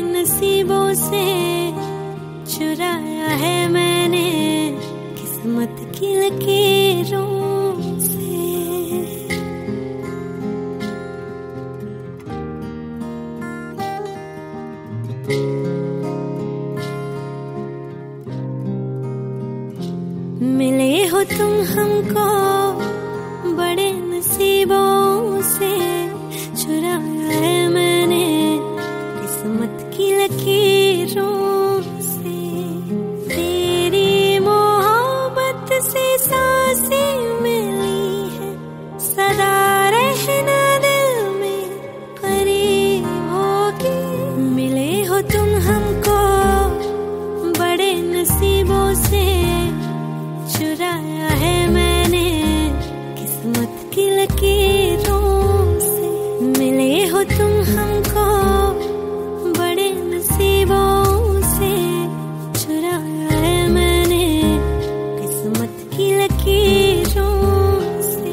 नसीबों से चुराया है मैंने किस्मत की लकीरों से। मिले हो तुम हमको बड़े नसीबों से, चुराया है मैंने किस्मत की लकीरों से। तेरी मोहब्बत से सांसें मिली है, सदा रहना दिल में करीब होगी। मिले हो तुम हमको बड़े नसीबों से, चुराया है मैंने किस्मत की लकीरों से। मिले हो तुम हमको बड़े नसीबों से, चुराया है मैंने किस्मत की लकीरों से।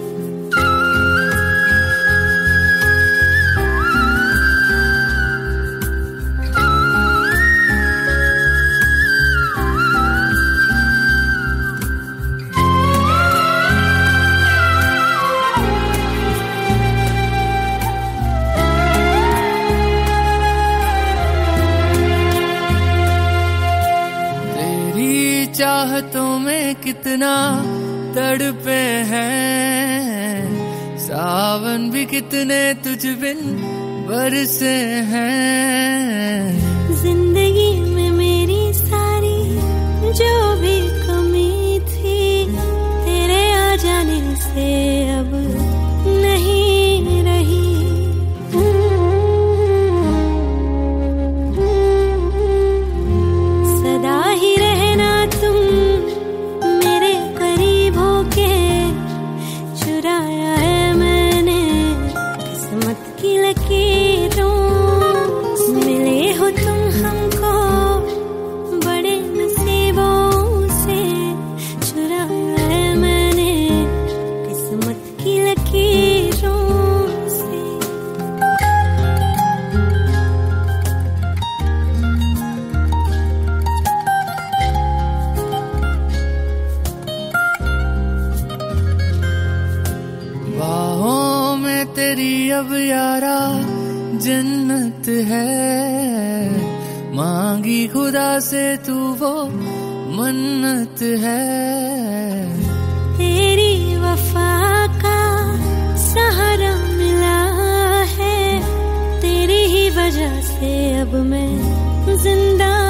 चाहतों में कितना तड़पे हैं, सावन भी कितने तुझ बिन बरसे हैं। जिंदगी में मेरी सारी जो भी कमी थी, तेरे आ जाने से अब नहीं रही। सदा ही रहना तुम मेरे करीब होके, चुराया है मैंने किस्मत की लकीरों। मिले हो तुम हमको बड़े नसीबों से, चुराया है मैंने किस्मत की लकीरों से। बाहों में तेरी अब यारा जन्नत है, मांगी खुदा से तू वो मन्नत है। तेरी वफा का सहारा मिला है, तेरी ही वजह से अब मैं जिंदा